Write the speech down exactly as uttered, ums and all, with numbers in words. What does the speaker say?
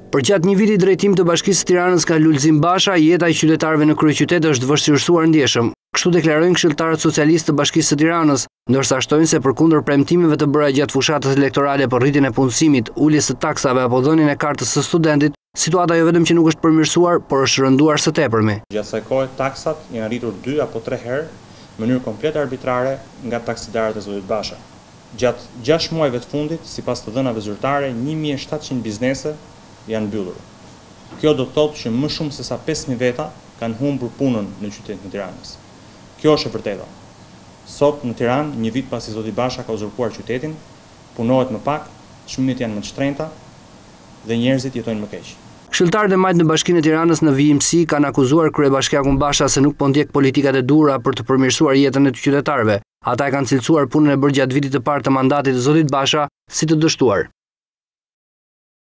Përgjatë një viti drejtim të Bashkisë së Tiranës ka Lulzim Basha, jeta e qytetarëve në kryeqytet është vështirësuar ndjeshëm. Kështu deklarojnë këshilltarët socialistë të Bashkisë së Tiranës, ndërsa shtojnë se përkundër premtimeve të bëra gjatë fushatës elektorale për rritjen e punësimit, uljes së taksave apo dhënien e kartës së studentit, situata jo vetëm që nuk është përmirësuar, por është rënduar së tepërmi. Gjatë asaj kohe taksat janë rritur dy apo tre herë në mënyrë komplet arbitrare nga taksidarët e zotit Basha. Gjatë gjashtë muajve të fundit, sipas të dhënave zyrtare, një mijë e shtatëqind biznese janë mbyllur. Kjo do të thotë që më shumë se sa pesë mijë veta kanë humbur punën në qytetin e Tiranës. Kjo është e vërteta. Sot në Tiranë, një vit pasi zoti Basha ka uzurpuar qytetin, punohet më pak, çmimet janë më të shtrenjta dhe njerëzit jetojnë më keq. Këshilltarët e majtë në Bashkinë e Tiranës në vijimësi kanë akuzuar kryebashkiakun Basha se nuk po ndjek politikat e duhura për të përmirësuar jetën e të qytetarëve. Ata e kanë cilësuar punën e bërë gjatë vitit të parë të mandatit të zotit Basha si të dështuar.